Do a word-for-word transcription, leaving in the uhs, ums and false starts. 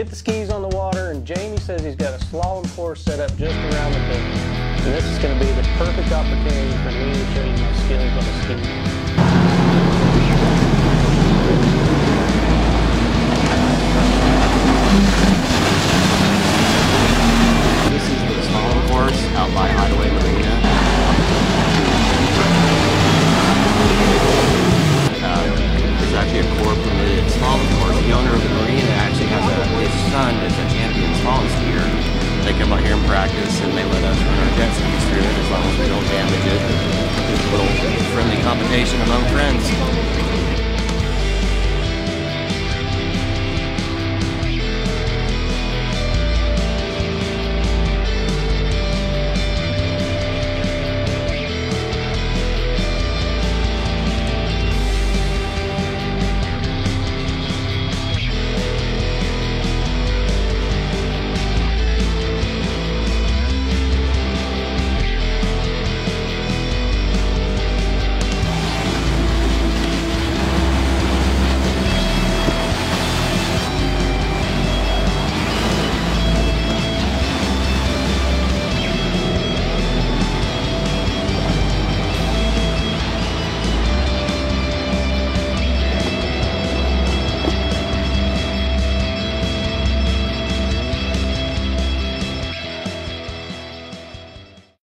get the skis on the water, and Jamie says he's got a slalom course set up just around the bend. And this is going to be the perfect opportunity for me to show you my skills on the ski. This is the slalom course out by Hideaway Marina. Uh, there's actually a core permitted slalom course. The owner of the marina actually has a, his son is a champion slalom skier. They come out here and practice, and they let us run our jet skis through it as long as we don't damage it. Just a little friendly competition among friends.